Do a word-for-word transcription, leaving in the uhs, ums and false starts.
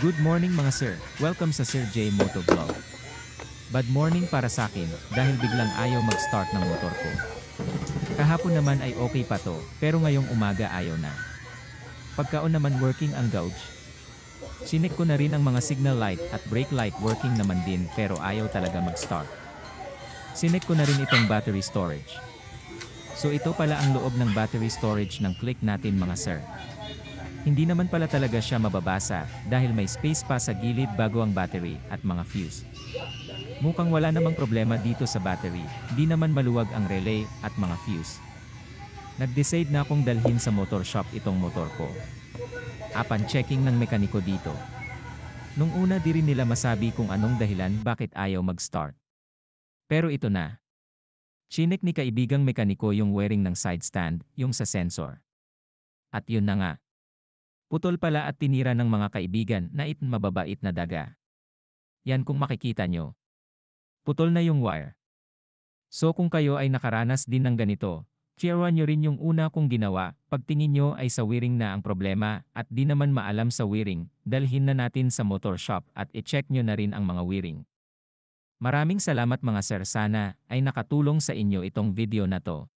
Good morning mga sir, welcome sa Sir J Moto Vlog. Bad morning para sa akin dahil biglang ayaw mag-start ng motor ko. Kahapon naman ay okay pa to, pero ngayong umaga ayaw na. Pagkaon naman working ang gauge. Sinek ko na rin ang mga signal light at brake light working naman din pero ayaw talaga mag-start. Sinek ko na rin itong battery storage. So ito pala ang loob ng battery storage ng click natin mga sir. Hindi naman pala talaga siya mababasa dahil may space pa sa gilid bago ang battery at mga fuse. Mukhang wala namang problema dito sa battery, di naman maluwag ang relay at mga fuse. Nag-decide na akong dalhin sa motor shop itong motor ko. Upon checking ng mekaniko dito. Nung una di rin nila masabi kung anong dahilan bakit ayaw mag-start. Pero ito na. Chinek ni kaibigang mekaniko yung wiring ng side stand, yung sa sensor. At yun na nga. Putol pala at tinira ng mga kaibigan na it mababait na daga. Yan kung makikita nyo. Putol na yung wire. So kung kayo ay nakaranas din ng ganito, sharean nyo rin yung una kong ginawa, pagtingin nyo ay sa wiring na ang problema at di naman maalam sa wiring, dalhin na natin sa motor shop at i-check nyo na rin ang mga wiring. Maraming salamat mga sir, sana ay nakatulong sa inyo itong video na to.